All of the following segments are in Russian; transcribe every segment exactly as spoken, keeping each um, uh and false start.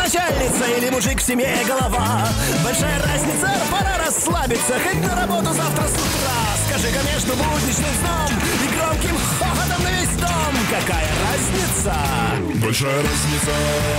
начальница или мужик в семье голова. Большая разница, пора расслабиться, хоть на работу завтра с утра. Скажи-ка между будничным сном и громким хохотом на весь дом, какая разница? Большая разница.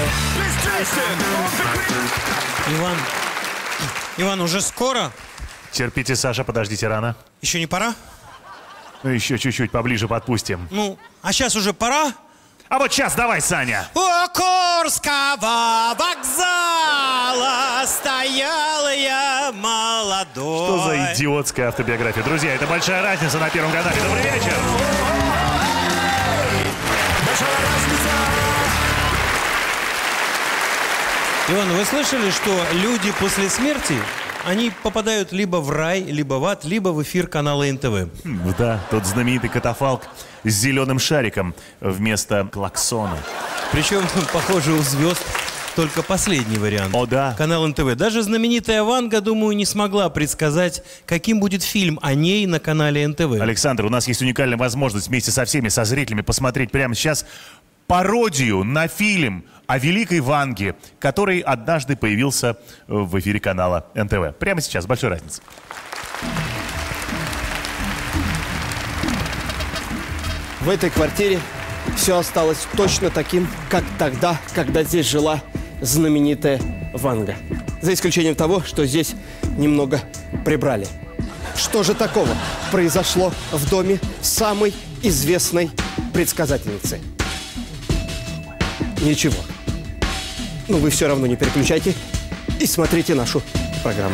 Иван, Иван, уже скоро? Терпите, Саша, подождите, рано. Еще не пора? Ну, еще чуть-чуть поближе подпустим. Ну, а сейчас уже пора? А вот сейчас давай, Саня. У Курского вокзала стоял я молодой. Что за идиотская автобиография? Друзья, это «Большая разница» на Первом канале. Добрый вечер. Большая разница. Иван, вы слышали, что люди после смерти, они попадают либо в рай, либо в ад, либо в эфир канала эн тэ вэ? Да, тот знаменитый катафалк с зеленым шариком вместо клаксона. Причем, похоже, у звезд только последний вариант. О, да. Канал эн тэ вэ. Даже знаменитая Ванга, думаю, не смогла предсказать, каким будет фильм о ней на канале эн тэ вэ. Александр, у нас есть уникальная возможность вместе со всеми, со зрителями посмотреть прямо сейчас пародию на фильм о великой Ванге, который однажды появился в эфире канала эн тэ вэ. Прямо сейчас. Большая разница. В этой квартире все осталось точно таким, как тогда, когда здесь жила знаменитая Ванга. За исключением того, что здесь немного прибрали. Что же такого произошло в доме самой известной предсказательницы? Ничего. Но вы все равно не переключайте и смотрите нашу программу.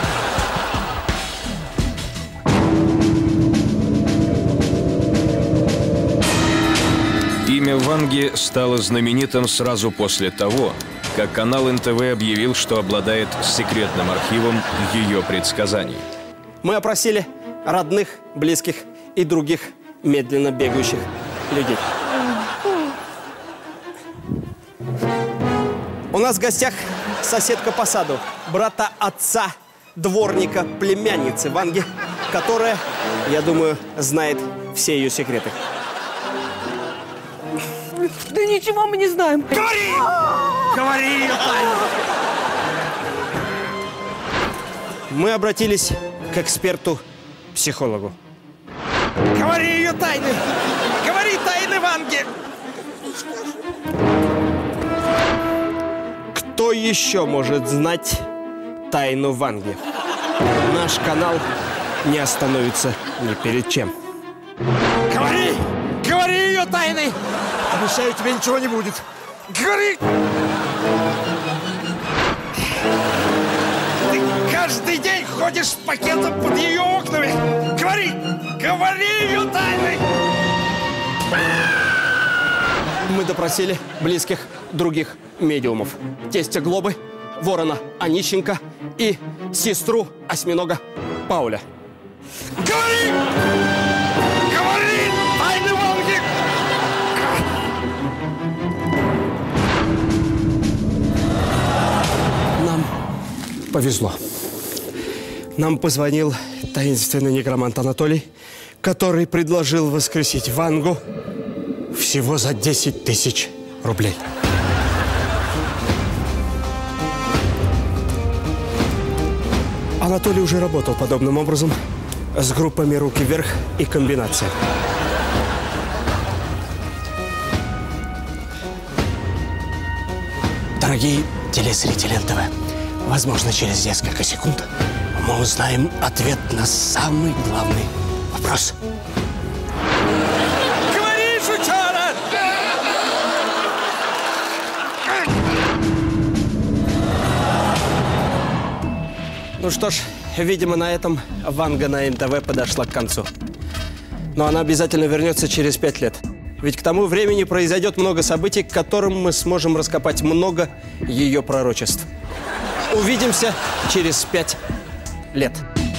Имя Ванги стало знаменитым сразу после того, как канал эн тэ вэ объявил, что обладает секретным архивом ее предсказаний. Мы опросили родных, близких и других медленно бегающих людей. У нас в гостях соседка по саду, брата отца, дворника, племянницы Ванги, которая, я думаю, знает все ее секреты. Да ничего мы не знаем. Говори! Говори ее тайну! Мы обратились к эксперту-психологу. Говори ее тайны! Говори тайны Ванги! Кто еще может знать тайну Ванги? Наш канал не остановится ни перед чем. Говори! Говори ее тайны! Обещаю, тебе ничего не будет. Говори! Ты каждый день ходишь с пакетом под ее окнами. Говори! Говори ее тайны! Мы допросили близких других медиумов. Тестя Глобы, ворона Онищенко и сестру осьминога Пауля. Говори! Говори! Тайны Ванги! Нам повезло. Нам позвонил таинственный некромант Анатолий, который предложил воскресить Вангу всего за десять тысяч рублей. Анатолий уже работал подобным образом с группами «Руки вверх» и «Комбинация». Дорогие телезрители эн тэ вэ, возможно, через несколько секунд мы узнаем ответ на самый главный вопрос. Говори, жучара! Ну что ж, видимо, на этом Ванга на эн тэ вэ подошла к концу. Но она обязательно вернется через пять лет. Ведь к тому времени произойдет много событий, к которым мы сможем раскопать много ее пророчеств. Увидимся через пять лет.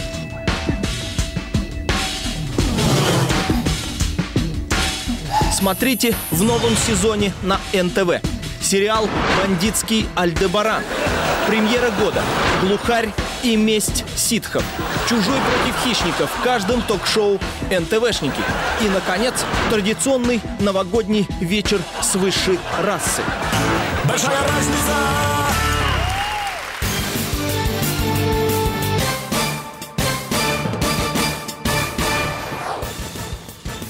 Смотрите в новом сезоне на эн тэ вэ. Сериал «Бандитский Альдебаран». Премьера года. «Глухарь и месть ситхов». «Чужой против хищников» в каждом ток-шоу эн тэ вэ-шники. И, наконец, традиционный новогодний вечер с высшей расы. Большая разница.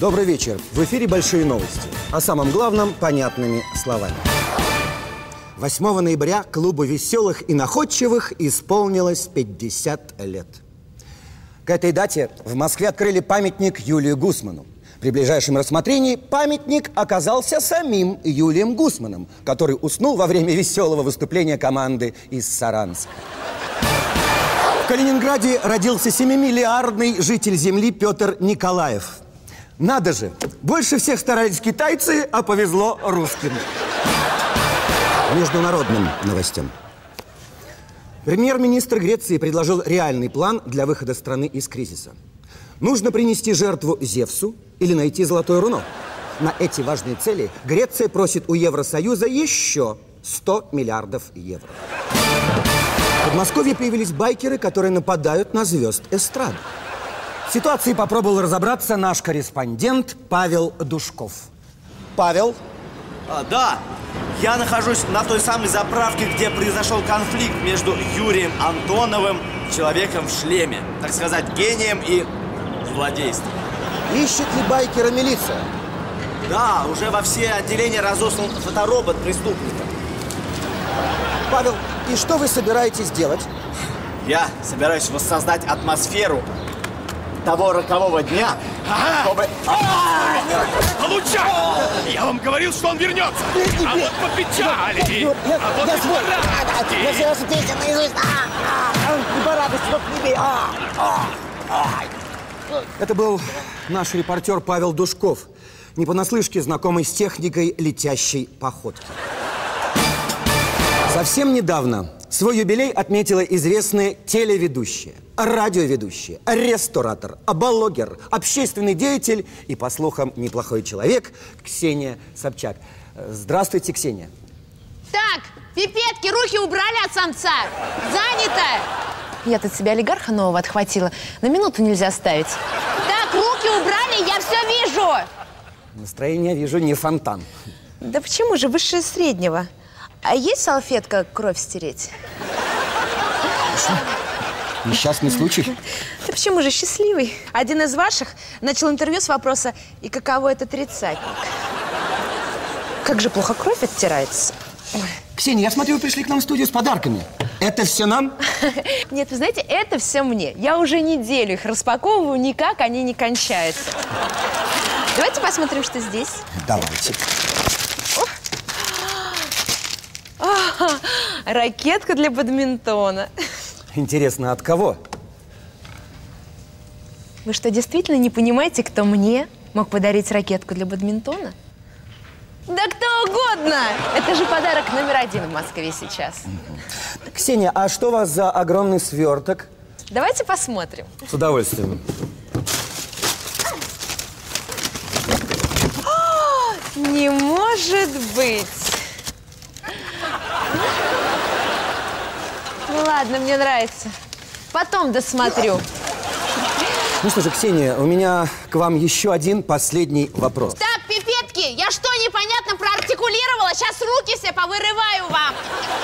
Добрый вечер. В эфире большие новости. О самом главном понятными словами. восьмого ноября клубу веселых и находчивых исполнилось пятьдесят лет. К этой дате в Москве открыли памятник Юлию Гусману. При ближайшем рассмотрении памятник оказался самим Юлием Гусманом, который уснул во время веселого выступления команды из Саранска. В Калининграде родился семимиллиардный житель Земли Петр Николаев. Надо же, больше всех старались китайцы, а повезло русским. Международным новостям. Премьер-министр Греции предложил реальный план для выхода страны из кризиса. Нужно принести жертву Зевсу или найти золотое руно. На эти важные цели Греция просит у Евросоюза еще сто миллиардов евро. В Подмосковье появились байкеры, которые нападают на звезд эстрады. В ситуации попробовал разобраться наш корреспондент Павел Душков. Павел? А, да, я нахожусь на той самой заправке, где произошел конфликт между Юрием Антоновым, человеком в шлеме, так сказать, гением и злодейством. Ищет ли байкера милиция? Да, уже во все отделения разослан фоторобот преступника. Павел, и что вы собираетесь делать? Я собираюсь воссоздать атмосферу того рокового дня, ага. чтобы... Получай! Я вам говорил, что он вернется! А вот попечали! А вот и пора! Я все ваши песни наизусть! Не пора, Это был наш репортер Павел Душков, не понаслышке знакомый с техникой летящей походки. Совсем недавно свой юбилей отметила известная телеведущая, радиоведущая, ресторатор, блогер, общественный деятель и, по слухам, неплохой человек Ксения Собчак. Здравствуйте, Ксения. Так, пипетки, руки убрали от самца. Занято. Я тут себе олигарха нового отхватила. На минуту нельзя оставить. Так, руки убрали, я все вижу. Настроение, вижу, не фонтан. Да почему же, выше среднего. А есть салфетка кровь стереть? Что? Несчастный случай? Да почему же счастливый? Один из ваших начал интервью с вопроса: и каково это тридцатник? Как же плохо кровь оттирается. Ксения, я смотрю, вы пришли к нам в студию с подарками. Это все нам? Нет, вы знаете, это все мне. Я уже неделю их распаковываю, никак они не кончаются. Давайте посмотрим, что здесь. Давайте. О, ракетка для бадминтона. Интересно, от кого? Вы что, действительно не понимаете, кто мне мог подарить ракетку для бадминтона? Да кто угодно! Это же подарок номер один в Москве сейчас. Ксения, а что у вас за огромный сверток? Давайте посмотрим. С удовольствием. О, не может быть! Ну ладно, мне нравится. Потом досмотрю. Ну что же, Ксения, у меня к вам еще один последний вопрос. Так, пипетки, я что, непонятно проартикулировала? Сейчас руки все повырываю вам.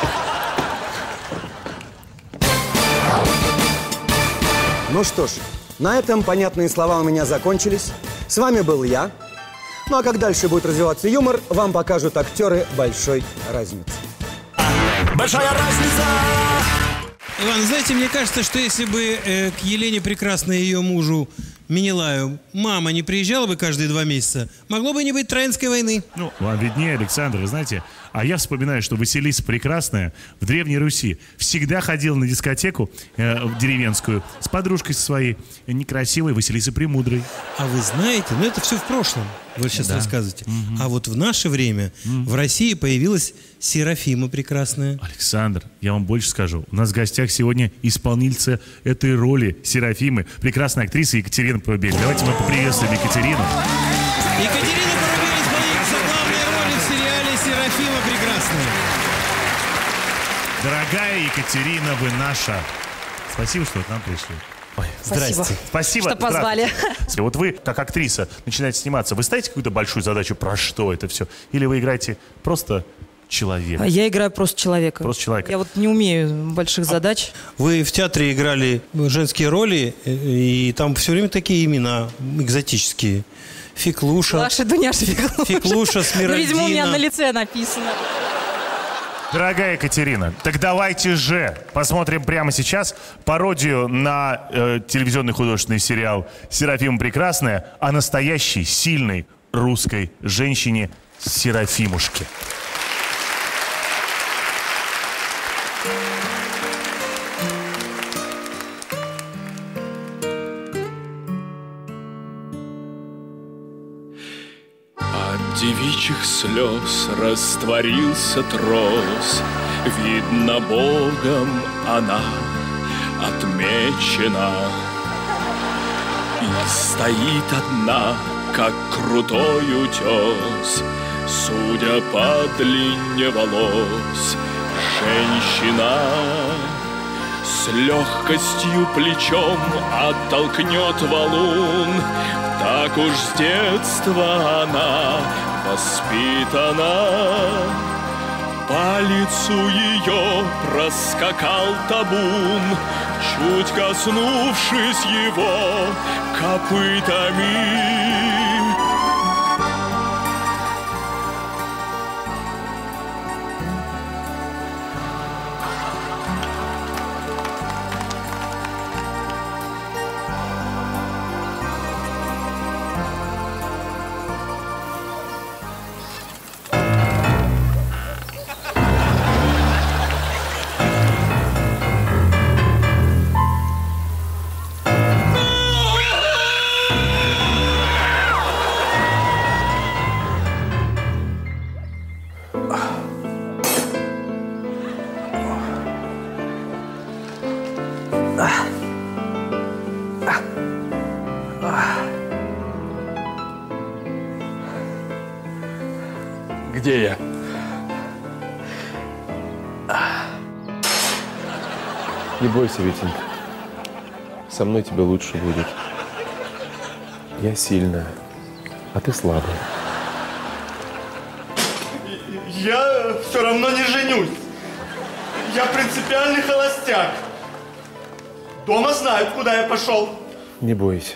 Ну что ж, на этом понятные слова у меня закончились. С вами был я. Ну а как дальше будет развиваться юмор, вам покажут актеры большой разницы. Большая разница! Иван, знаете, мне кажется, что если бы э, к Елене Прекрасной и ее мужу Менелаю мама не приезжала бы каждые два месяца, могло бы не быть Троянской войны. Ну, вам виднее, Александр, вы знаете, а я вспоминаю, что Василиса Прекрасная в Древней Руси всегда ходила на дискотеку э, деревенскую с подружкой своей, некрасивой Василисой Премудрой. А вы знаете, ну это все в прошлом, вы сейчас да. рассказываете. Угу. А вот в наше время угу. в России появилась Серафима Прекрасная. Александр, я вам больше скажу. У нас в гостях сегодня исполнительница этой роли Серафимы, прекрасная актриса Екатерина Порубель. Давайте мы поприветствуем Екатерину. Екатерина Порубель исполняется главной роли в сериале «Серафима Прекрасная». Дорогая Екатерина, вы наша. Спасибо, что вы к нам пришли. Ой, здрасте. Спасибо, что позвали. Вот вы, как актриса, начинаете сниматься. Вы ставите какую-то большую задачу, про что это все? Или вы играете просто человека? Я играю просто человека. Просто человека. Я вот не умею больших а задач. Вы в театре играли женские роли, и там все время такие имена экзотические. Феклуша. Ваша Дуняша Феклуша. Феклуша, Смиральдина. Ну, видимо, у меня на лице написано. Дорогая Екатерина, так давайте же посмотрим прямо сейчас пародию на э, телевизионный художественный сериал «Серафима Прекрасная» о настоящей, сильной русской женщине Серафимушке. От девичьих слез растворился трос, видно, Богом она отмечена. И стоит одна, как крутой утес, судя по длине волос, женщина. С легкостью плечом оттолкнет валун, так уж с детства она воспитана. По лицу ее проскакал табун, чуть коснувшись его копытами. Где я? Не бойся, Витенька. Со мной тебе лучше будет. Я сильная, а ты слабая. Я все равно не женюсь. Я принципиальный холостяк. Дома знают, куда я пошел. Не бойся.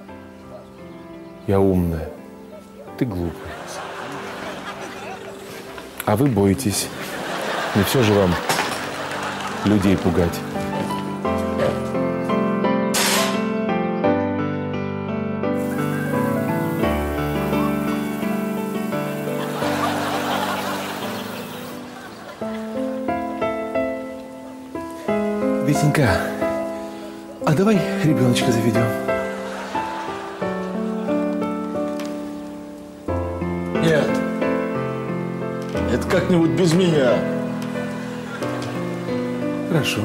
Я умная, ты глупая. А вы боитесь. Не все же вам людей пугать. Витенька, а давай ребеночка заведем? Нет. Это как-нибудь без меня. Хорошо.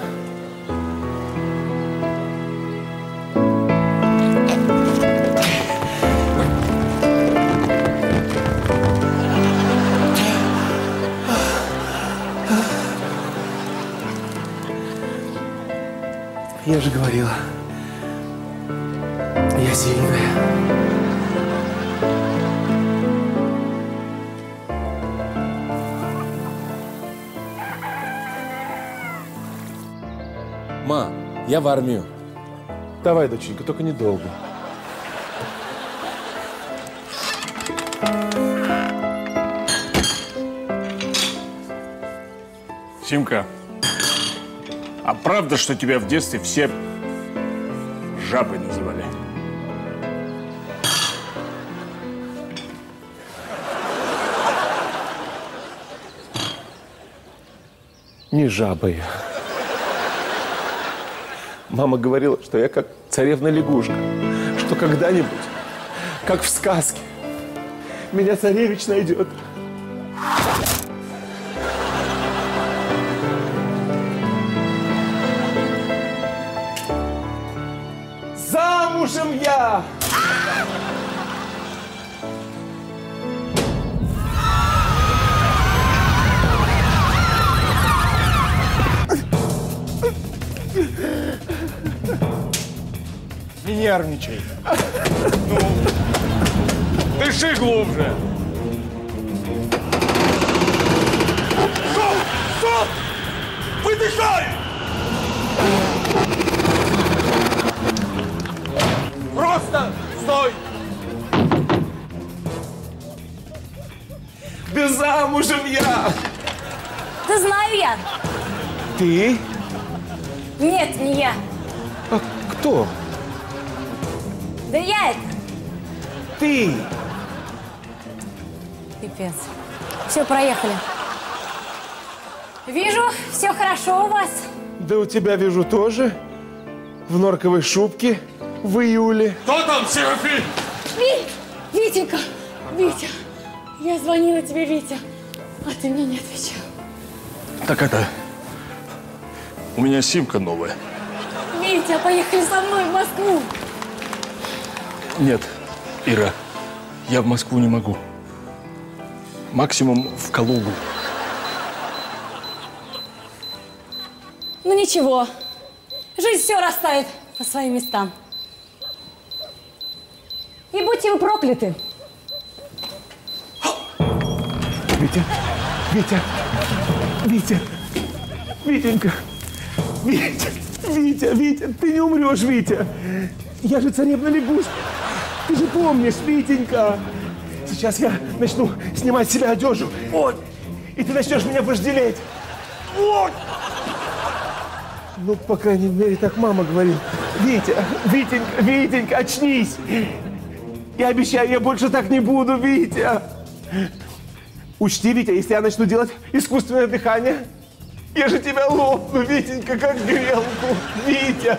Я же говорила, я сильная. Ма, я в армию. Давай, доченька, только недолго. Симка, а правда, что тебя в детстве все жабой называли? Не жабой. Мама говорила, что я как царевна-лягушка, что когда-нибудь, как в сказке, меня царевич найдет. Замужем я! Не нервничай. Ну, дыши глубже. Стоп! Стоп! Выдыхай! Просто стой! же замужем я! Да знаю я. Ты? Нет, не я. А кто? Да я это. Ты! Пипец. Все, проехали. Вижу, все хорошо у вас. Да у тебя, вижу, тоже. В норковой шубке в июле. Кто там, Серафим? Вить! Витенька! Витя! Я звонила тебе, Витя, а ты мне не отвечал. Так это... У меня симка новая. Витя, поехали со мной в Москву. Нет, Ира, я в Москву не могу. Максимум в Калугу. Ну ничего, жизнь все расставит по своим местам. И будьте вы прокляты. Витя, Витя, Витя, Витенька, Витя, Витя, Витя, ты не умрешь, Витя. Я же царевна лягушка. Ты же помнишь, Витенька. Сейчас я начну снимать с себя одежду. Вот. И ты начнешь меня вожделеть. Вот. Ну, по крайней мере, так мама говорит. Витя, Витенька, Витенька, очнись. Я обещаю, я больше так не буду, Витя. Учти, Витя, если я начну делать искусственное дыхание, я же тебя лопну, Витенька, как грелку. Витя.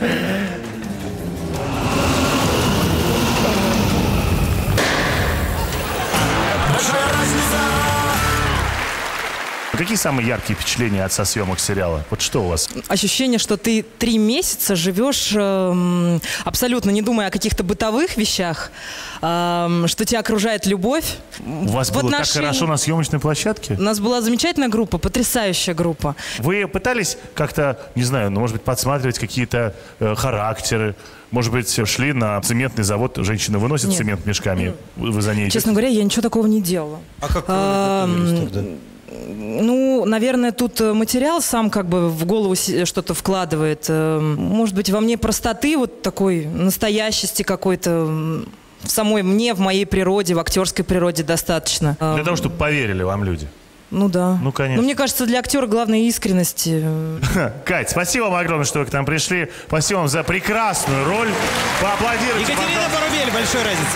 Какие самые яркие впечатления от со съемок сериала? Вот что у вас? Ощущение, что ты три месяца живешь э, абсолютно не думая о каких-то бытовых вещах, э, что тебя окружает любовь. У вас было отношении... так хорошо на съемочной площадке? У нас была замечательная группа, потрясающая группа. Вы пытались как-то, не знаю, ну, может быть, подсматривать какие-то э, характеры? Может быть, шли на цементный завод, женщина выносит Нет. цемент мешками, вы за ней идете? Честно говоря, я ничего такого не делала. А как вы А, готовились тогда? Ну, наверное, тут материал сам как бы в голову се- что-то вкладывает. Э, Может быть, во мне простоты, вот такой настоящести какой-то м, в самой мне, в моей природе, в актерской природе достаточно. Э, Для того, чтобы поверили вам люди. Ну да. Ну, конечно. Но мне кажется, для актера главное искренность. э, Кать, спасибо вам огромное, что вы к нам пришли. Спасибо вам за прекрасную роль. Поаплодируйте. Екатерина Порубель, большой разница.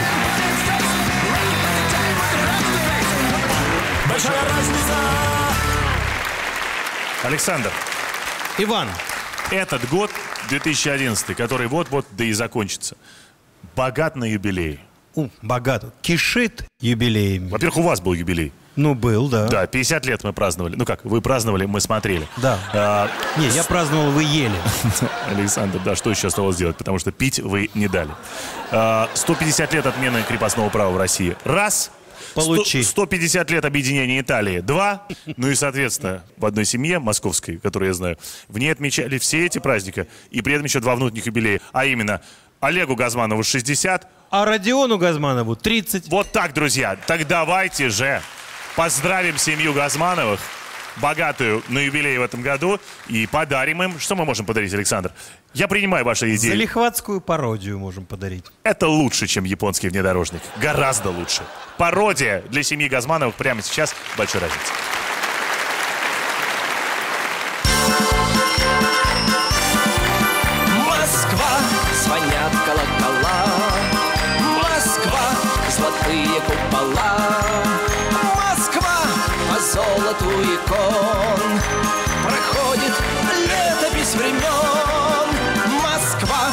Большая разница. Александр. Иван. Этот год, две тысячи одиннадцатый, который вот-вот да и закончится, богат на юбилей. У, богат. Кишит юбилеями. Во-первых, у вас был юбилей. Ну, был, да. Да, пятьдесят лет мы праздновали. Ну как, вы праздновали, мы смотрели. Да. А, Не, я праздновал, вы ели. Александр, да, что еще оставалось делать? Потому что пить вы не дали. А, сто пятьдесят лет отмены крепостного права в России. Раз. Получи. сто пятьдесят лет объединения Италии. Два. Ну и, соответственно, в одной семье московской, которую я знаю, в ней отмечали все эти праздника. И при этом еще два внутренних юбилея. А именно, Олегу Газманову шестьдесят. А Родиону Газманову тридцать. Вот так, друзья. Так давайте же поздравим семью Газмановых, богатую на юбилей в этом году, и подарим им. Что мы можем подарить, Александр? Я принимаю ваши идеи. Залихватскую пародию можем подарить. Это лучше, чем японский внедорожник. Гораздо лучше. Пародия для семьи Газмановых прямо сейчас. Большой разница. Москва, звонят колокола. Москва, золотые купола. Москва, по золоту икон. Проходит летопись времен. Москва.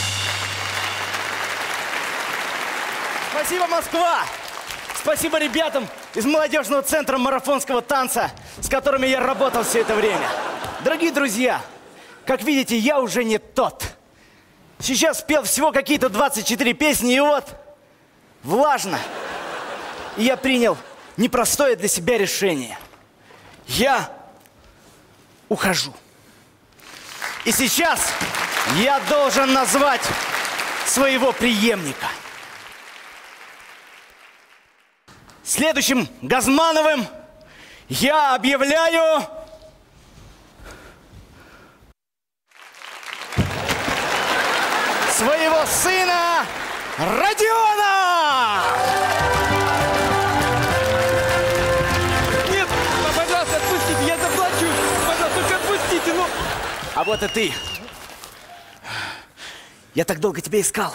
Спасибо, Москва! Спасибо ребятам из молодежного центра марафонского танца, с которыми я работал все это время. Дорогие друзья, как видите, я уже не тот. Сейчас спел всего какие-то двадцать четыре песни, и вот, влажно. И я принял непростое для себя решение. Я ухожу. И сейчас я должен назвать своего преемника. Следующим Газмановым я объявляю своего сына Родиона! А вот и ты. Я так долго тебя искал.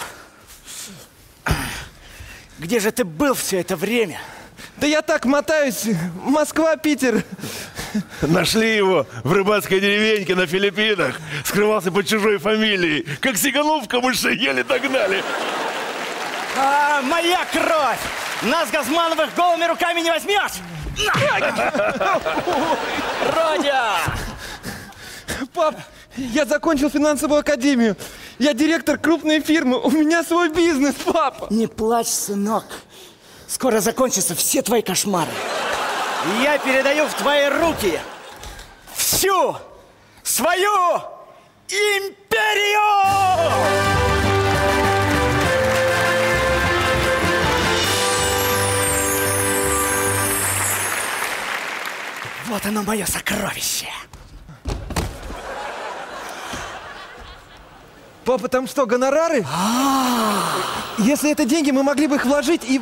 Где же ты был все это время? Да я так мотаюсь. Москва, Питер. Нашли его в рыбацкой деревеньке на Филиппинах. Скрывался под чужой фамилией. Как сиганул в камыше, еле догнали. А, моя кровь! Нас, Газмановых, голыми руками не возьмешь! Родя! Пап, я закончил финансовую академию. Я директор крупной фирмы. У меня свой бизнес, папа. Не плачь, сынок. Скоро закончатся все твои кошмары. И я передаю в твои руки всю свою империю! Вот оно, мое сокровище. Папа, там что, гонорары? Если это деньги, мы могли бы их вложить и...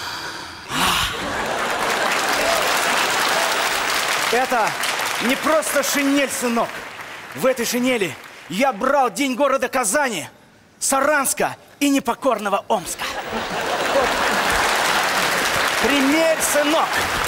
Это не просто шинель, сынок. В этой шинели я брал день города Казани, Саранска и непокорного Омска. Вот. Примерь, сынок.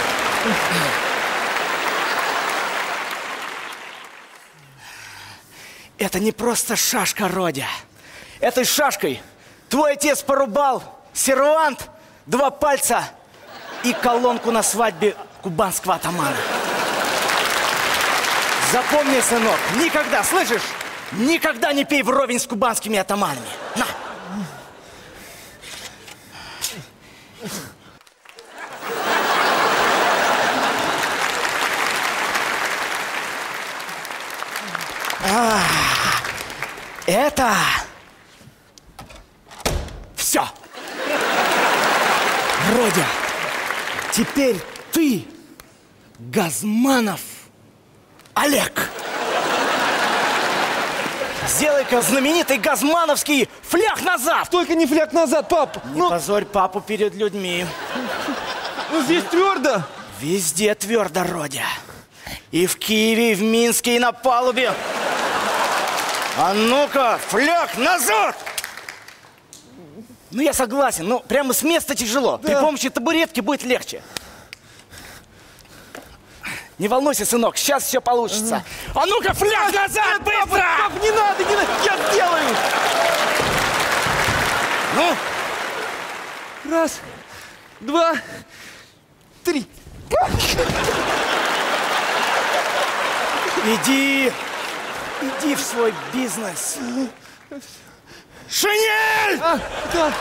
Это не просто шашка, Родя. Этой шашкой твой отец порубал сервант, два пальца и колонку на свадьбе кубанского атамана. Запомни, сынок, никогда, слышишь? Никогда не пей вровень с кубанскими атаманами. На! А, это все. Родя, теперь ты Газманов Олег. Сделай-ка знаменитый газмановский фляг назад. Только не фляг назад, пап. Не ну... позорь папу перед людьми. Ну здесь твердо. Везде твердо, Родя. И в Киеве, и в Минске, и на палубе. А ну-ка, фляг назад! Ну я согласен, но прямо с места тяжело. Да. При помощи табуретки будет легче. Не волнуйся, сынок, сейчас все получится. Ага. А ну-ка, фляг назад, нет, быстро! Папа, папа, не надо, не надо, я сделаю! Ну? Раз, два, три. Иди, иди в свой бизнес. Шинель! А, да.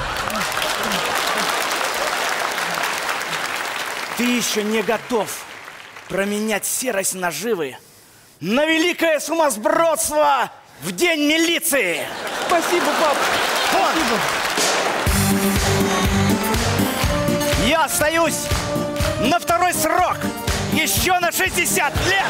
Ты еще не готов променять серость наживы на великое сумасбродство в день милиции. Спасибо, пап. Спасибо. Я остаюсь на второй срок. Еще на шестьдесят лет.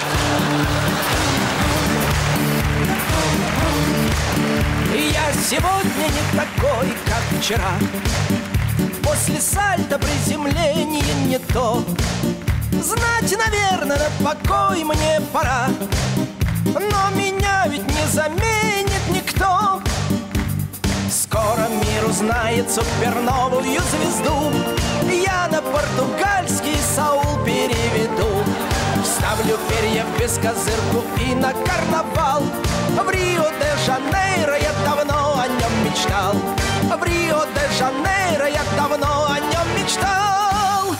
Я сегодня не такой, как вчера. После сальто приземление не то. Знать, наверное, на покой мне пора. Но меня ведь не заменит никто. Скоро мир узнает суперновую звезду. Я на португальский Саул переведу. Вставлю перья в бескозырку и на карнавал. В Рио-де-Жанейро я давно о нем мечтал. В Рио-де-Жанейро я давно о нем мечтал.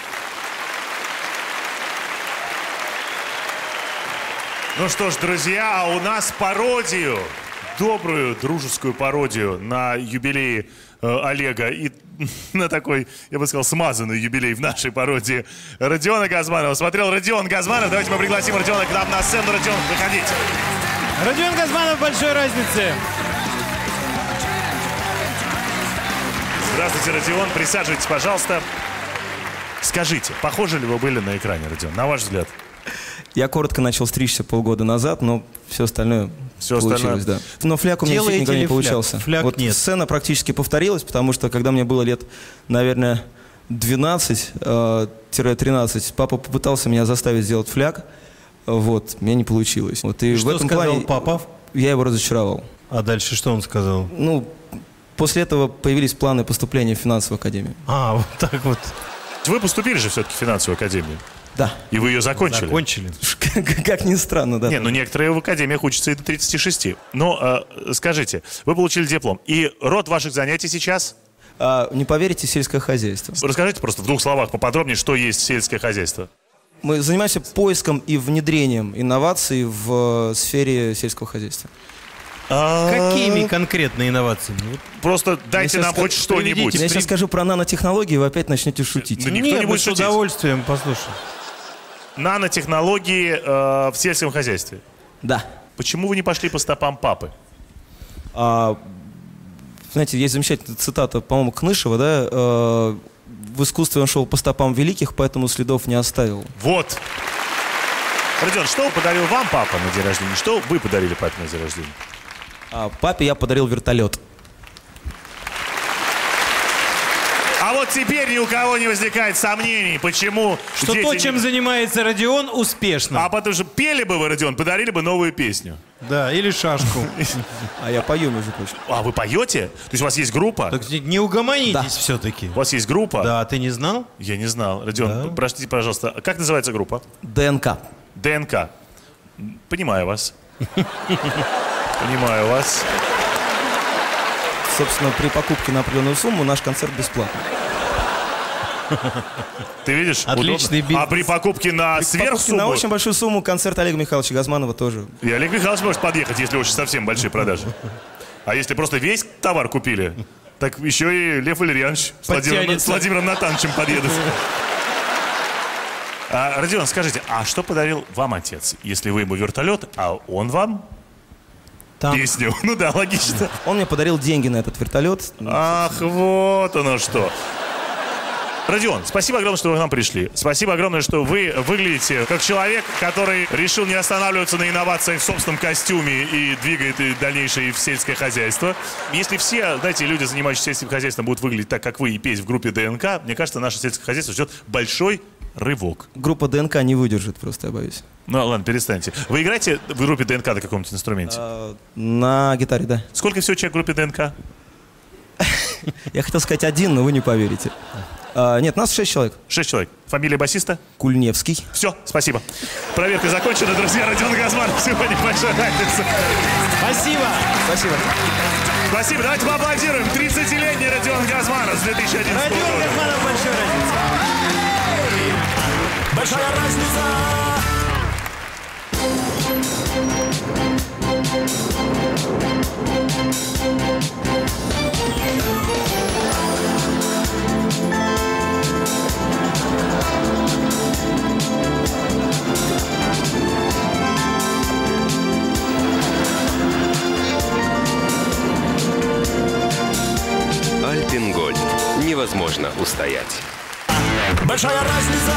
Ну что ж, друзья, а у нас пародию, добрую дружескую пародию на юбилей э, Олега и на такой, я бы сказал, смазанный юбилей в нашей пародии Родиона Газманова. Смотрел Родион Газманов. Давайте мы пригласим Родиона к нам на сцену. Родион, выходите. Родион Газманов, большой разницы. Здравствуйте, Родион. Присаживайтесь, пожалуйста. Скажите, похожи ли вы были на экране, Родион, на ваш взгляд? Я коротко начал стричься полгода назад, но все остальное все получилось, остальное... да. Но фляг у меня Делаете никогда не фляг? получался. Фляг вот нет. Сцена практически повторилась, потому что когда мне было лет, наверное, двенадцать-тринадцать, папа попытался меня заставить сделать фляг. Вот, у меня не получилось. Вот, и, И в что этом сказал плане папа? Я его разочаровал. А дальше что он сказал? Ну, после этого появились планы поступления в финансовую академию. А, вот так вот. Вы поступили же все-таки в финансовую академию? Да. И вы ее закончили? Закончили. Как ни странно, да. Не, ну некоторые в академиях учатся и до тридцати шести. Но э, скажите, вы получили диплом. И род ваших занятий сейчас? А, не поверите, сельское хозяйство. Расскажите просто в двух словах поподробнее, что есть сельское хозяйство. Мы занимаемся поиском и внедрением инноваций в э, сфере сельского хозяйства. Какими конкретно инновациями? Просто дайте Я нам сейчас хоть ска- что-нибудь. Я сейчас скажу про нанотехнологии, вы опять начнете шутить. Да никто Нет, не мы будет с шутить. удовольствием послушаем. Нанотехнологии э, в сельском хозяйстве. Да. Почему вы не пошли по стопам папы? А, знаете, есть замечательная цитата, по-моему, Кнышева, да? э, в искусстве он шел по стопам великих, поэтому следов не оставил. Вот. Родион, что подарил вам папа на день рождения? Что вы подарили папе на день рождения? А папе я подарил вертолет. А вот теперь ни у кого не возникает сомнений, почему Что дети то, не- чем занимается Родион, успешно. А потому что пели бы вы, Родион, подарили бы новую песню. Да, или шашку. А я пою, между прочим. А вы поете? То есть у вас есть группа? Так не угомонитесь все-таки. У вас есть группа? Да, ты не знал? Я не знал. Родион, простите, пожалуйста, а как называется группа? ДНК. ДНК. Понимаю вас. Понимаю вас. Собственно, при покупке на определенную сумму наш концерт бесплатный. Ты видишь? Отличный удобно. бизнес. А при покупке на При покупке сверхсумму... на очень большую сумму концерт Олега Михайловича Газманова тоже. И Олег Михайлович может подъехать, если очень совсем большие продажи. А если просто весь товар купили, так еще и Лев Валерьянович с Владимиром, Подтянется. с Владимиром Натановичем подъедут. А, Родион, скажите, а что подарил вам отец, если вы ему вертолет, а он вам Там. песню? Ну да, логично. Он мне подарил деньги на этот вертолет. Ах, вот оно что. Родион, спасибо огромное, что вы к нам пришли. Спасибо огромное, что вы выглядите как человек, который решил не останавливаться на инновациях в собственном костюме и двигает и дальнейшее в сельское хозяйство. Если все, знаете, люди, занимающиеся сельским хозяйством, будут выглядеть так, как вы, и петь в группе ДНК, мне кажется, наше сельское хозяйство ждет большой рывок. Группа ДНК не выдержит просто, я боюсь. Ну ладно, перестаньте. Вы играете в группе ДНК на каком-то инструменте? А, на гитаре, да. Сколько всего человек в группе ДНК? Я хотел сказать один, но вы не поверите. А, нет, нас шесть человек. Шесть человек. Фамилия басиста? Кульневский. Все, спасибо. Проверка закончена, друзья. Родион Газманов сегодня большой разница. Спасибо. Спасибо. Спасибо. Давайте поаплодируем. тридцатилетний Родион Газманов с две тысячи одиннадцатого Родион года. Газманов, большая разница. Большая разница. Альпенгольд. Невозможно устоять. Большая разница.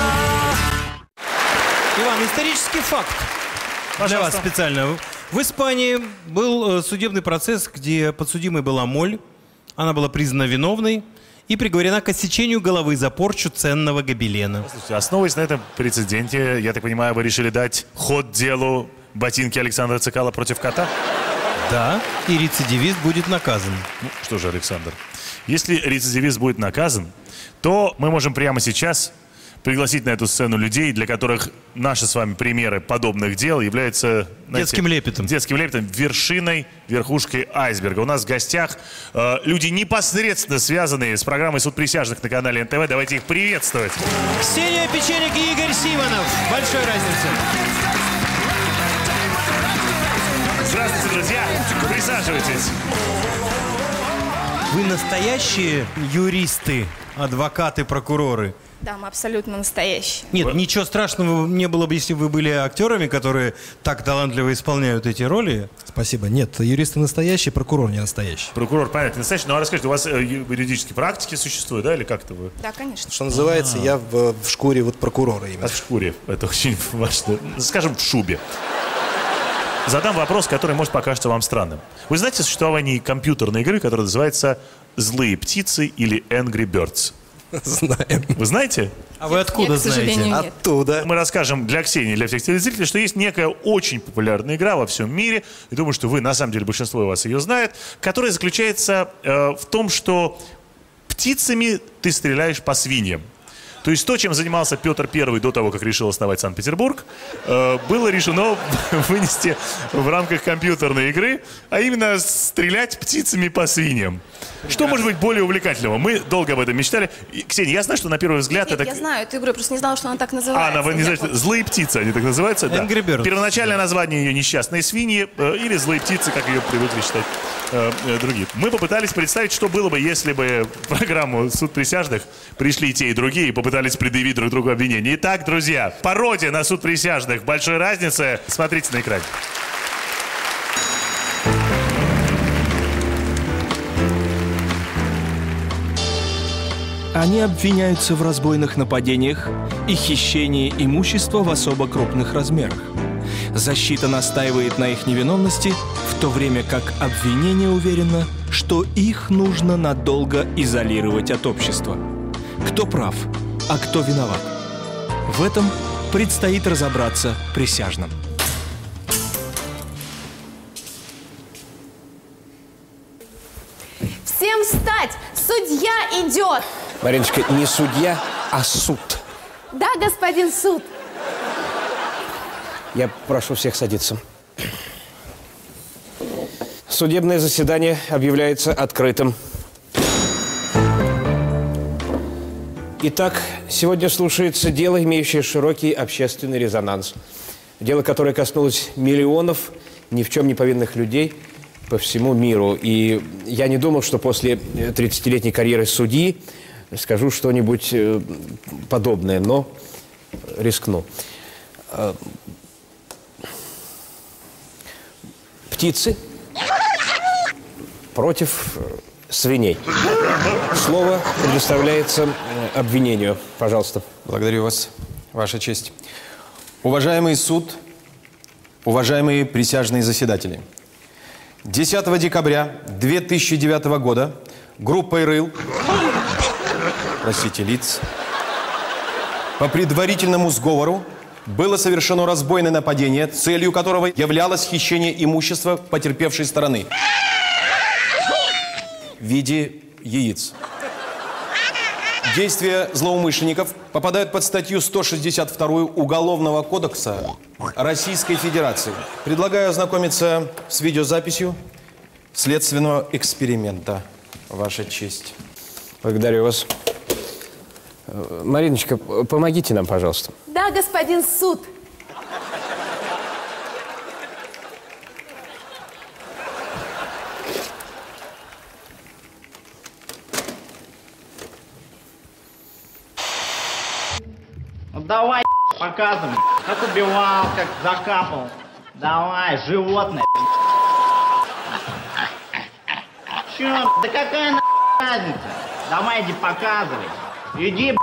Иван, исторический факт. Для вас специально. В Испании был э, судебный процесс, где подсудимой была Моль. Она была признана виновной и приговорена к отсечению головы за порчу ценного гобелена. Слушайте, основываясь на этом прецеденте, я так понимаю, вы решили дать ход делу ботинки Александра Цикала против кота? Да, и рецидивист будет наказан. Ну, что же, Александр, если рецидивист будет наказан, то мы можем прямо сейчас пригласить на эту сцену людей, для которых наши с вами примеры подобных дел являются... знаете, Детским лепетом. Детским лепетом, вершиной, верхушкой айсберга. У нас в гостях э, люди, непосредственно связанные с программой «Суд присяжных» на канале эн тэ вэ. Давайте их приветствовать. Ксения Печеник и Игорь Симонов. Большая разница. Здравствуйте, друзья. Присаживайтесь. Вы настоящие юристы, адвокаты, прокуроры? Да, мы абсолютно настоящие. Нет, ничего страшного не было бы, если бы вы были актерами, которые так талантливо исполняют эти роли. Спасибо. Нет, юристы настоящие, прокурор не настоящий. Прокурор, понятно, настоящий. Ну, а расскажите, у вас э, юридические практики существуют, да, или как-то вы? Да, конечно. Что называется, я в, в шкуре вот прокурора именно. А в шкуре, это очень важно. Скажем, в шубе. Задам вопрос, который, может, покажется вам странным. Вы знаете о существовании компьютерной игры, которая называется «Злые птицы» или «Angry Birds»? Знаем. Вы знаете? А вы откуда знаете? Оттуда. Мы расскажем для Ксении, для всех телезрителей, что есть некая очень популярная игра во всем мире, и думаю, что вы, на самом деле, большинство из вас ее знает, которая заключается э, в том, что птицами ты стреляешь по свиньям. То есть то, чем занимался Петр Первый до того, как решил основать Санкт-Петербург, э, было решено вынести в рамках компьютерной игры, а именно стрелять птицами по свиньям. Что может быть более увлекательного? Мы долго об этом мечтали. И, Ксения, я знаю, что на первый взгляд Нет, это... я знаю эту игру, я просто не знала, что она так А, называется. она, вы не знаете, злые птицы, они так называются? Да. Первоначальное название ее несчастные свиньи э, или злые птицы, как ее привыкли считать э, э, другие. Мы попытались представить, что было бы, если бы в программу «Суд присяжных» пришли и те, и другие, и попытались предъявить друг другу обвинения. Итак, друзья, пародия на «Суд присяжных». Большой разницы. Смотрите на экране. Они обвиняются в разбойных нападениях и хищении имущества в особо крупных размерах. Защита настаивает на их невиновности, в то время как обвинение уверено, что их нужно надолго изолировать от общества. Кто прав, а кто виноват? В этом предстоит разобраться присяжным. Всем встать! Судья идет! Мариночка, не судья, а суд. Да, господин суд. Я прошу всех садиться. Судебное заседание объявляется открытым. Итак, сегодня слушается дело, имеющее широкий общественный резонанс. Дело, которое коснулось миллионов ни в чем не повинных людей по всему миру. И я не думал, что после тридцатилетней карьеры судьи скажу что-нибудь подобное, но рискну. Птицы против свиней. Слово предоставляется обвинению. Пожалуйста. Благодарю вас, Ваша честь. Уважаемый суд, уважаемые присяжные заседатели. десятого декабря две тысячи девятого года группой РЫЛ, простите, лиц, по предварительному сговору было совершено разбойное нападение, целью которого являлось хищение имущества потерпевшей стороны в виде яиц. Действия злоумышленников попадают под статью сто шестьдесят два Уголовного кодекса Российской Федерации. Предлагаю ознакомиться с видеозаписью следственного эксперимента, Ваша честь. Благодарю вас. Мариночка, помогите нам, пожалуйста. Да, господин суд. Ну давай, показывай, как убивал, как закапал. Давай, животное. Чё, да какая разница? Давай, иди показывай. Иди,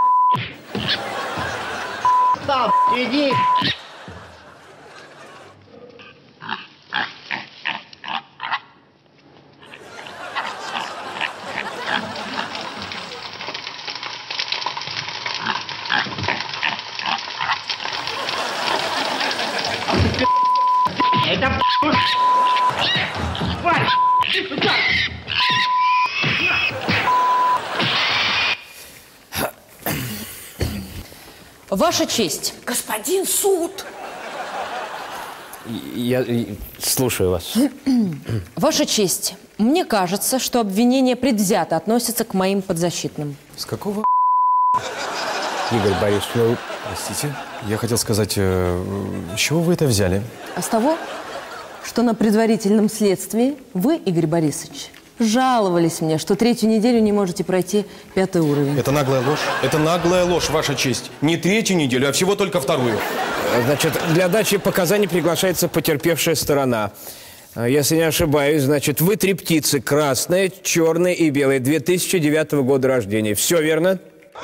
встал, иди. Это Ваша честь. Господин суд. Я, я слушаю вас. Ваша честь, мне кажется, что обвинение предвзято относится к моим подзащитным. С какого Игорь Борисович, ну... Простите, я хотел сказать, э, с чего вы это взяли? А с того, что на предварительном следствии вы, Игорь Борисович, жаловались мне, что третью неделю не можете пройти пятый уровень. Это наглая ложь. Это наглая ложь, Ваша честь. Не третью неделю, а всего только вторую. Значит, для дачи показаний приглашается потерпевшая сторона. Если не ошибаюсь, значит, вы три птицы. Красная, черная и белая. две тысячи девятого года рождения. Все верно?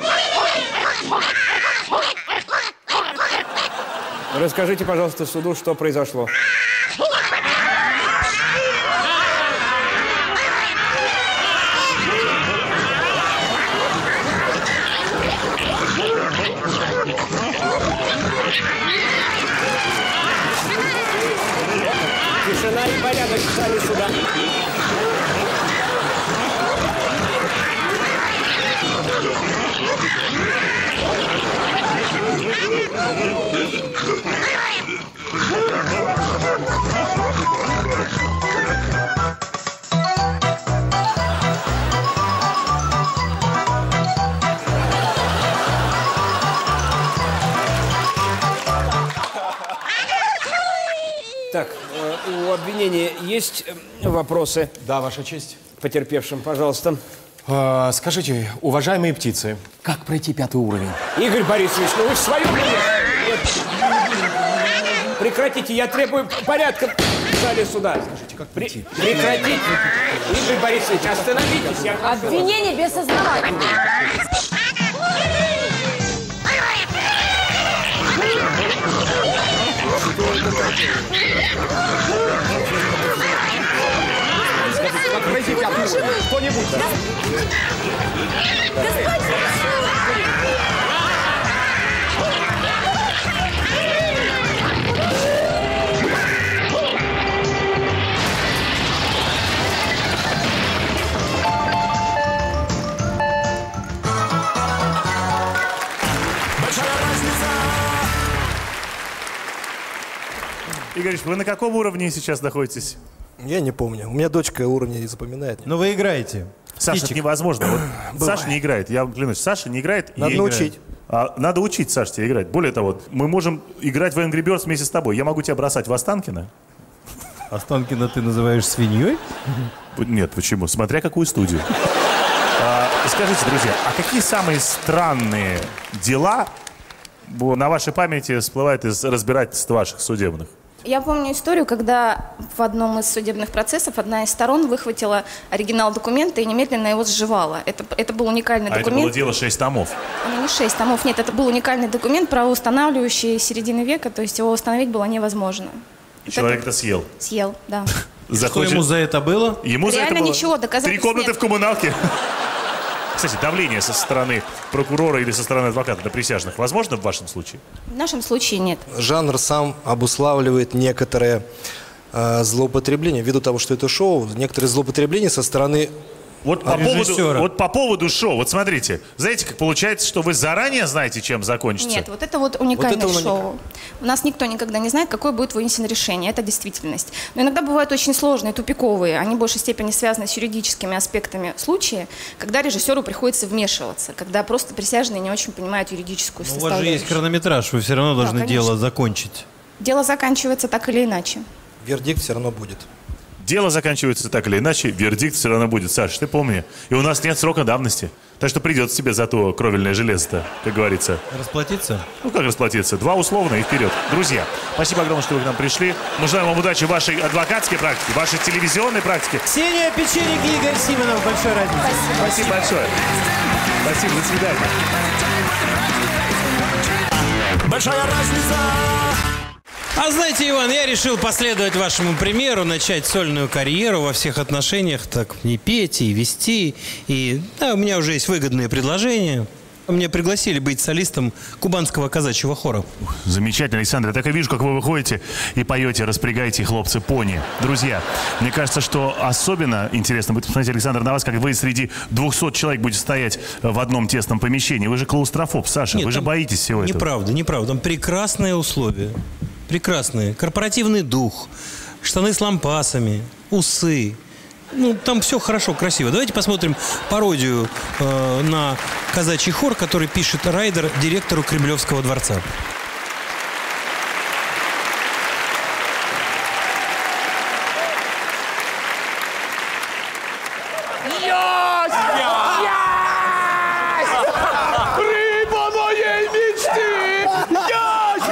Расскажите, пожалуйста, суду, что произошло. Тишина и порядок в зале суда. Так, у обвинения есть вопросы? Да, Ваша честь. Потерпевшим, пожалуйста. А, скажите, уважаемые птицы, как пройти пятый уровень? Игорь Борисович, ну вы в своем уме? Нет. Прекратите, я требую порядка в зале суда. Скажите, как пройти? При... Прекратите. Игорь Борисович, остановитесь. Я Обвинение безосновательно. Как пройти пятый уровень? Кто-нибудь? Игорь, вы на каком уровне сейчас находитесь? Я не помню. У меня дочка уровня не запоминает. Но вы играете. Саша, это невозможно. Вот Саша не играет, я вам клянусь. Саша не играет. Надо и научить. А, надо учить, Саша, тебя играть. Более того, мы можем играть в Angry Birds вместе с тобой. Я могу тебя бросать в Останкино. Останкино ты называешь свиньей? Нет, почему? Смотря какую студию. А, скажите, друзья, а какие самые странные дела на вашей памяти всплывают из разбирательств ваших судебных? Я помню историю, когда в одном из судебных процессов одна из сторон выхватила оригинал документа и немедленно его сживала. Это, это был уникальный А документ. это было дело шесть томов. Ну, не шесть томов, нет, это был уникальный документ, правоустанавливающий середины века, то есть его восстановить было невозможно. Человек это съел. Съел, да. Захочет... Что ему за это было? Ему за Реально это было ничего, доказательств три комнаты нет. в коммуналке. Кстати, давление со стороны прокурора или со стороны адвоката на присяжных возможно в вашем случае? В нашем случае нет. Жанр сам обуславливает некоторые э, злоупотребления. Ввиду того, что это шоу, некоторые злоупотребления со стороны Вот по, поводу, вот по поводу шоу, вот смотрите, знаете, как получается, что вы заранее знаете, чем закончится? Нет, вот это вот уникальное Вот это шоу. уник... У нас никто никогда не знает, какое будет вынесено решение. Это действительность. Но иногда бывают очень сложные, тупиковые. Они в большей степени связаны с юридическими аспектами случая, когда режиссеру приходится вмешиваться, когда просто присяжные не очень понимают юридическую Но у вас же составляющую. есть хронометраж, вы все равно Да, должны конечно. дело закончить. Дело заканчивается так или иначе. Вердикт все равно будет. Дело заканчивается так или иначе, вердикт все равно будет. Саш, ты помни, и у нас нет срока давности. Так что придется тебе за то кровельное железо-то, как говорится. Расплатиться? Ну как расплатиться? Два условно и вперед. Друзья, спасибо огромное, что вы к нам пришли. Мы желаем вам удачи в вашей адвокатской практике, в вашей телевизионной практике. Ксения Печерик и Игорь Симонов. Большой разница. Спасибо, Спасибо большое. Спасибо, до свидания. Большая разница. А знаете, Иван, я решил последовать вашему примеру, начать сольную карьеру во всех отношениях, так не петь и вести. И да, у меня уже есть выгодные предложения. Меня пригласили быть солистом кубанского казачьего хора. Замечательно, Александр. Я так и вижу, как вы выходите и поете «Распрягайте, хлопцы, пони». Друзья, мне кажется, что особенно интересно будет посмотреть, Александр, на вас, как вы среди двухсот человек будете стоять в одном тесном помещении. Вы же клаустрофоб, Саша, Нет, вы же там боитесь всего этого. Неправда, неправда. Там прекрасные условия. Прекрасные. Корпоративный дух, штаны с лампасами, усы. Ну, там все хорошо, красиво. Давайте посмотрим пародию э, на казачий хор, который пишет Райдер директору Кремлевского дворца. Рыба моей мечты! Ясь!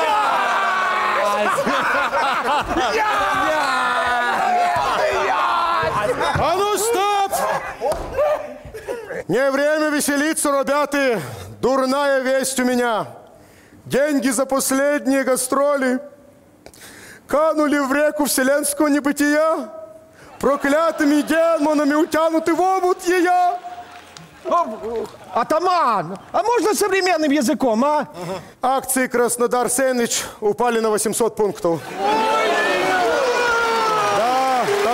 А ну, стоп! Не время веселиться, ребята. Дурная весть у меня. Деньги за последние гастроли канули в реку вселенского небытия. Проклятыми демонами утянуты в омут ее. Атаман, а можно современным языком, а? Акции Краснодар Сэндвич упали на восемьсот пунктов.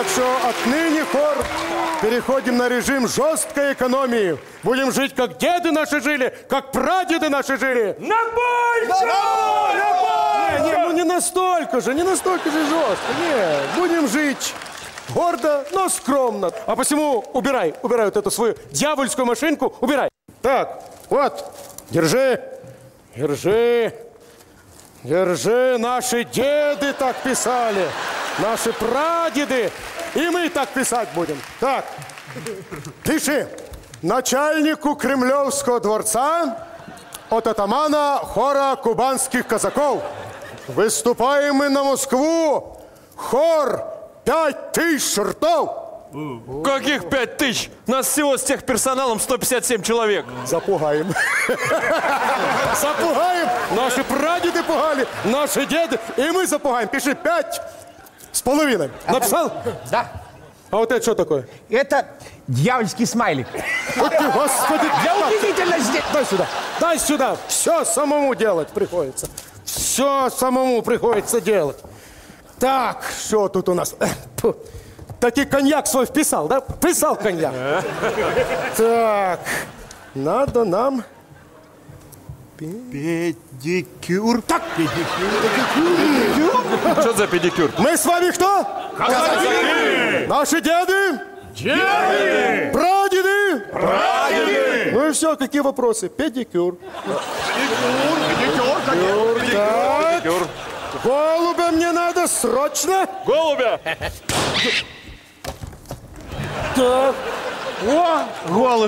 Так что отныне, хор, переходим на режим жесткой экономии. Будем жить, как деды наши жили, как прадеды наши жили. На бой! На бой! На бой! Не, не, ну не настолько же, не настолько же жестко. Нет, будем жить гордо, но скромно. А посему убирай, убирай вот эту свою дьявольскую машинку, убирай. Так, вот, держи, держи, держи. Наши деды так писали, наши прадеды, и мы так писать будем. Так, пиши. Начальнику Кремлевского дворца от атамана хора кубанских казаков. Выступаем мы на Москву. Хор пять тысяч ртов. Каких пять тысяч? Нас всего с техперсоналом сто пятьдесят семь человек. Запугаем. Запугаем. Наши прадеды пугали, наши деды. И мы запугаем. Пиши пять с половиной. Написал? Да. А вот это что такое? Это дьявольский смайлик. Вот ты, господи. Для убедительности. Дай сюда. Дай сюда. Все самому делать приходится. Все самому приходится делать. Так, что тут у нас? Так и коньяк свой вписал, да? Вписал коньяк. Так, надо нам... Педикюр. Так, педикюр. Что за педикюр? Мы с вами кто? Казаки! Наши деды? Деды! Прадеды? Прадеды! Ну и все, какие вопросы? Педикюр. Педикюр, педикюр, Так, педикюр. голубя мне надо срочно. Голубя! Так. О, голубь.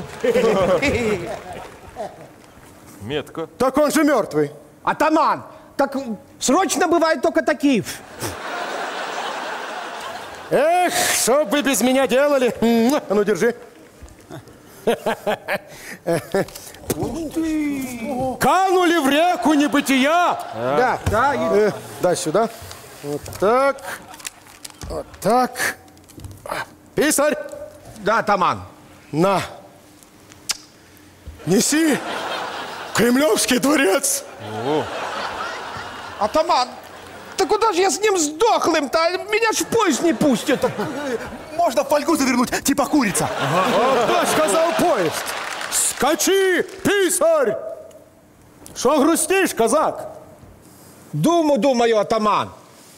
Метко. Так он же мертвый. Атаман, так срочно бывают только такие. Эх, что бы вы без меня делали? А ну, держи. Канули в реку небытия. Да, да. Э, дай сюда. Вот так. Вот так. Писарь. Да, атаман. На. Неси. Кремлевский дворец. О. Атаман, да куда же я с ним сдохлым-то? Меня ж в поезд не пустят. Можно фольгу завернуть, типа курица. А кто сказал поезд? Скачи, писарь! Что грустишь, казак? Думаю, думаю, атаман.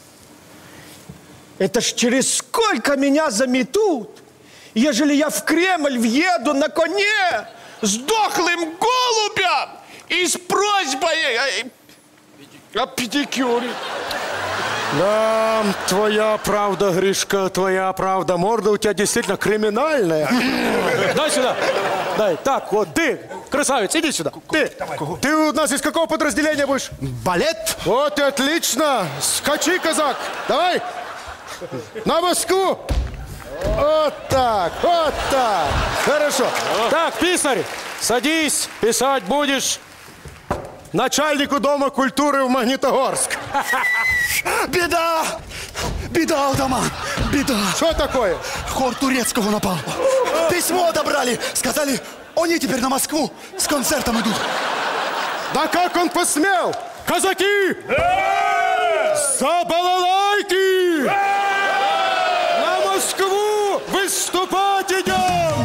Это ж через сколько меня заметут, ежели я в Кремль въеду на коне с дохлым голубем и с просьбой о педикюре. Да, твоя правда, Гришка, твоя правда. Морда у тебя действительно криминальная. Дай сюда. Дай. Так, вот ты, красавец, иди сюда. Ты, ты у нас из какого подразделения будешь? Балет. Вот и отлично. Скачи, казак. Давай. На Москву. Вот так, вот так. Хорошо. Так, писарь, садись, писать будешь начальнику Дома культуры в Магнитогорск. Беда! Беда, атаман! Беда! Что такое? Хор турецкого напал. Письмо отобрали. Сказали, они теперь на Москву с концертом идут. Да как он посмел? Казаки! За балалайки! На Москву выступать идем!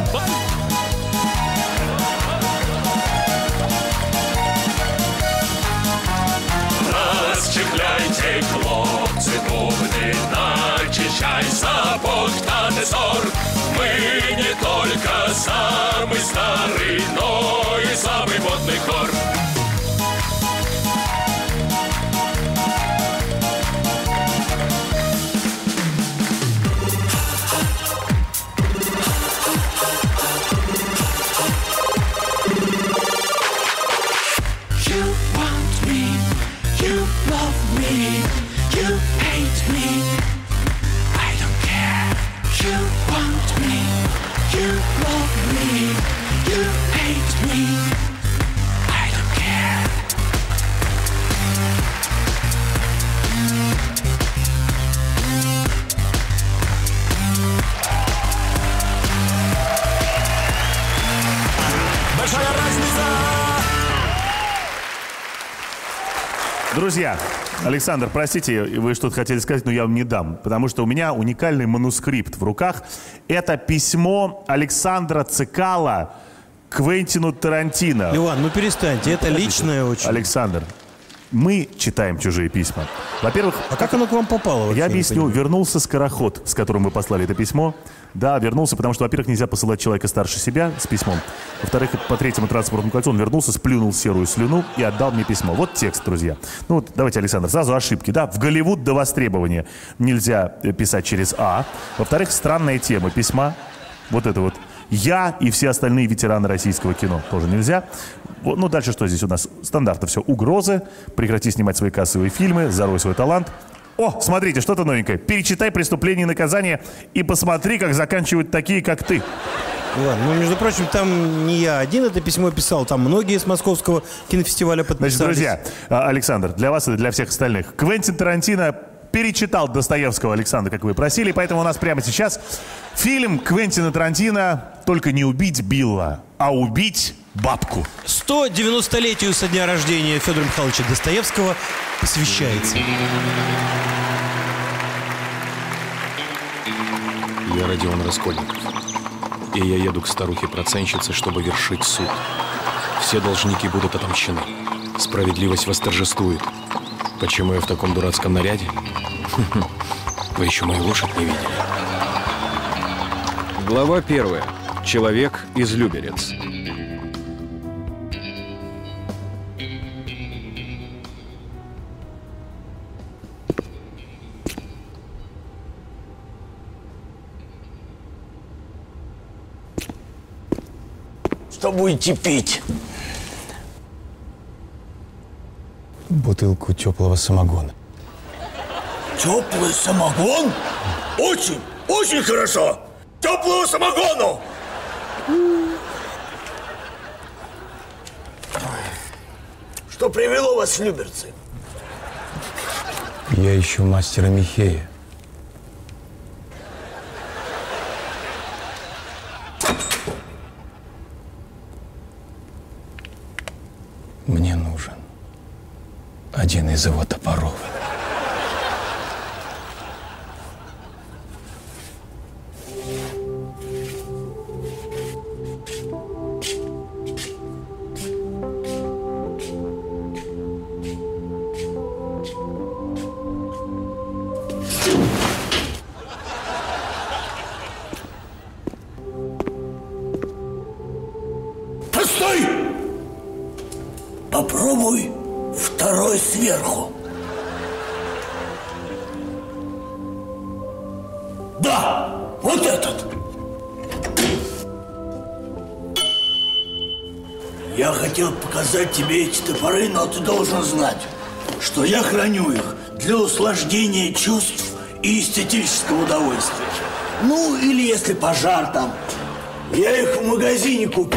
Расчехляйте, хлопцы, бубны, начищай сапог танцор. Мы не только самый старый, но и самый модный хор. You love me, you hate me. I don't care. Друзья, Александр, простите, вы что-то хотели сказать, но я вам не дам, потому что у меня уникальный манускрипт в руках. Это письмо Александра Цекало Квентину Тарантино. Иван, ну перестаньте, это личное очень. Александр, мы читаем чужие письма. Во-первых... А как оно к вам попало? Я объясню. Вернулся скороход, с которым вы послали это письмо. Да, вернулся, потому что, во-первых, нельзя посылать человека старше себя с письмом. Во-вторых, по третьему транспортному кольцу он вернулся, сплюнул серую слюну и отдал мне письмо. Вот текст, друзья. Ну вот, давайте, Александр, сразу ошибки. Да, в Голливуд до востребования нельзя писать через А. Во-вторых, странная тема письма. Вот это вот. Я и все остальные ветераны российского кино. Тоже нельзя. Вот, ну, дальше что здесь у нас? Стандартно все. Угрозы. Прекрати снимать свои кассовые фильмы. Зарой свой талант. О, смотрите, что-то новенькое. Перечитай «Преступление и наказание» и посмотри, как заканчивают такие, как ты. Иван, ну, между прочим, там не я один это письмо писал, там многие с Московского кинофестиваля подписались. Значит, друзья, Александр, для вас и для всех остальных. Квентин Тарантино перечитал Достоевского, Александра, как вы просили, поэтому у нас прямо сейчас фильм Квентина Тарантино «Только не убить Билла, а убить бабку». сто девяностолетию со дня рождения Федора Михайловича Достоевского посвящается. Я Родион Раскольников, и я еду к старухе-процентщице, чтобы вершить суд. Все должники будут отомщены. Справедливость восторжествует. Почему я в таком дурацком наряде? Вы еще мою лошадь не видели. Глава первая. Человек из Люберец. Что будете пить? Бутылку теплого самогона. Теплый самогон? Очень, очень хорошо! Теплого самогону! Что привело вас в Люберцы? Я ищу мастера Михея. Мне нужен один из его топоров. Постой! Попробуй второй сверху. Да, вот этот. Я хотел показать тебе эти топоры, но ты должен знать, что я храню их для услаждения чувств и эстетического удовольствия. Ну, или если пожар там. Я их в магазине купил.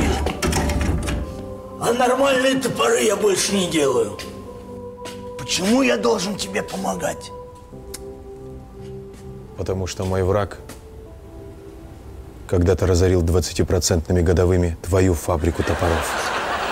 А нормальные топоры я больше не делаю. Почему я должен тебе помогать? Потому что мой враг когда-то разорил двадцатипроцентными годовыми твою фабрику топоров.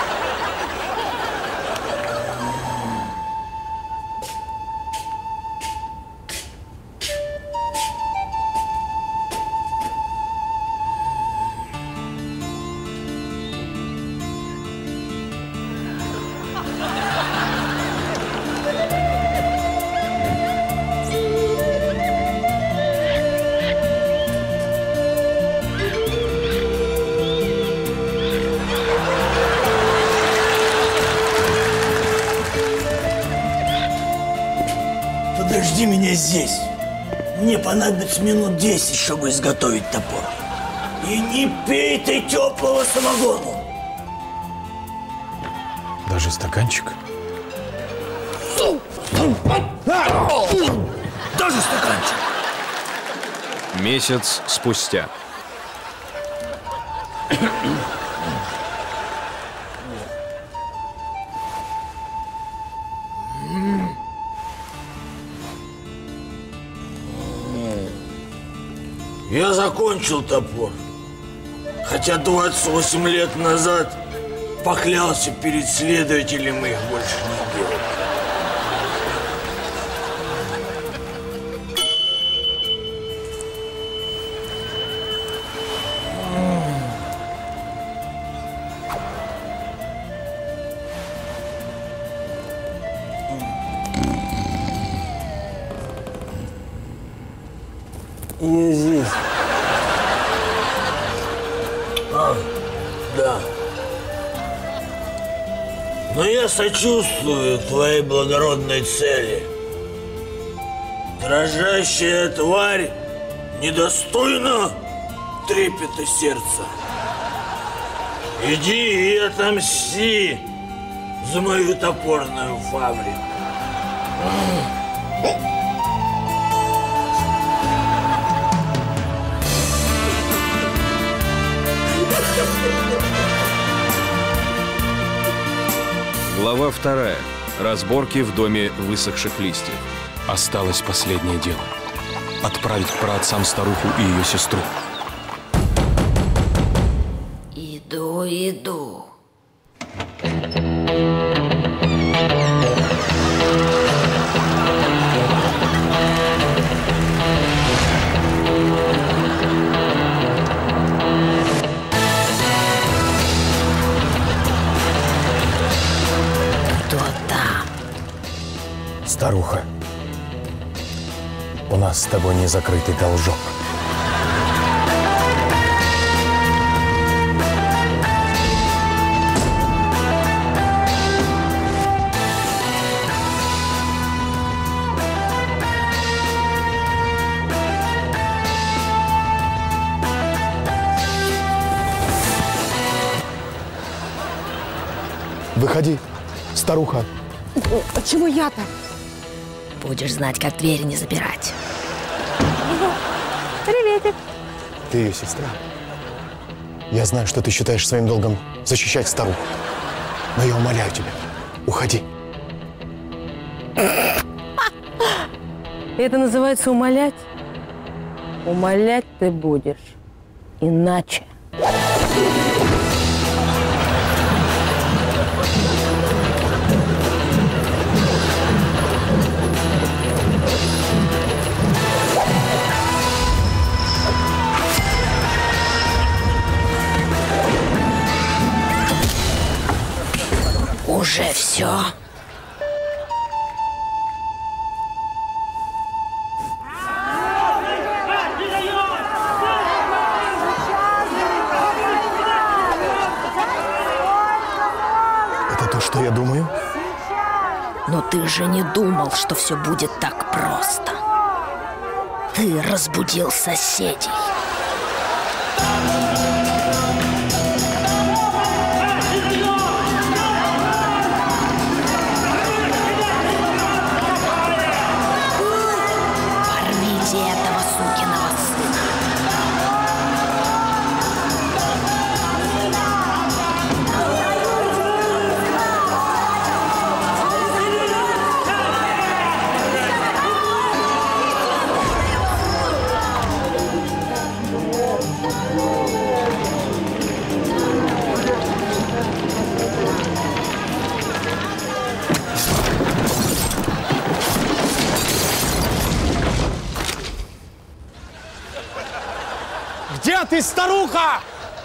Подожди меня здесь. Мне понадобится минут десять, чтобы изготовить топор. И не пей ты теплого самогона. Даже стаканчик? Даже стаканчик. Месяц спустя. Я закончил топор. Хотя двадцать восемь лет назад поклялся перед следователем их больше не делать. Я здесь. А, да. Но я сочувствую твоей благородной цели. Дрожащая тварь недостойна трепета сердца. Иди и отомсти за мою топорную фабрику. Глава вторая. Разборки в доме высохших листьев. Осталось последнее дело. Отправить к праотцам старуху и ее сестру. Иду, иду. Кто там? Старуха, у нас с тобой не закрытый должок. Выходи, старуха. А чего я-то? Будешь знать, как двери не запирать. Приветик. Ты ее сестра. Я знаю, что ты считаешь своим долгом защищать старуху. Но я умоляю тебя, уходи. Это называется умолять? Умолять ты будешь. Иначе. Уже все? Это то, что я думаю? Но ты же не думал, что все будет так просто. Ты разбудил соседей. Порвите этого сукиного сына. Где ты, старуха?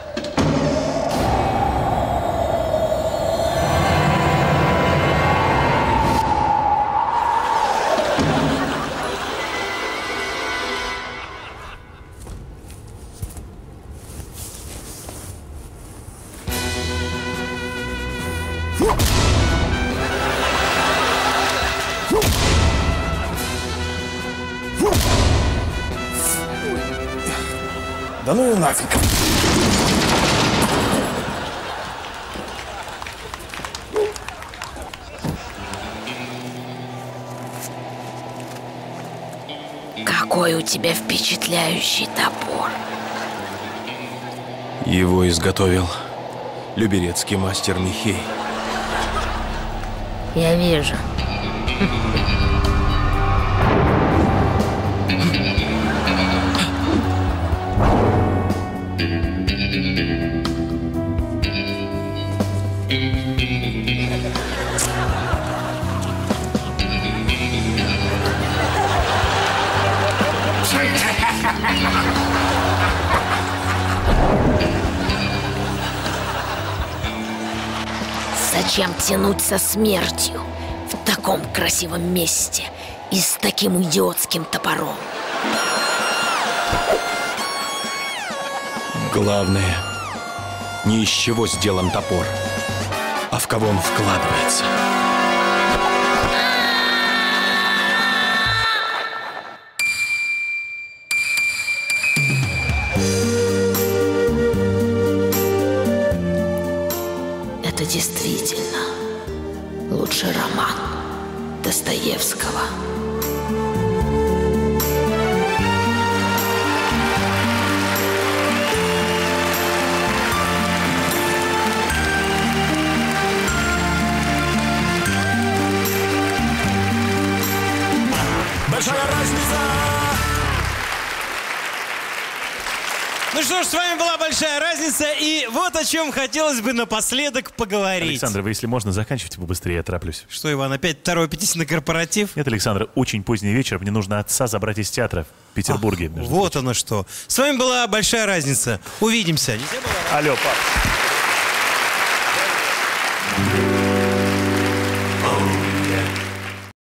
Да ну и нафиг. Какой у тебя впечатляющий топор. Его изготовил люберецкий мастер Михей. Я вижу. Зачем тянуть со смертью в таком красивом месте и с таким идиотским топором? Главное, не из чего сделан топор, а в кого он вкладывается. Это действительно лучший роман Достоевского. Большая разница! Ну что ж, с вами была «Большая разница», и вот о чем хотелось бы напоследок поговорить. Александр, вы, если можно, заканчивайте побыстрее, я тороплюсь. Что, Иван, опять второй аппетитный корпоратив? Нет, Александр, очень поздний вечер, мне нужно отца забрать из театра в Петербурге. Ах, вот оно что. С вами была «Большая разница». Увидимся. Алло, пап.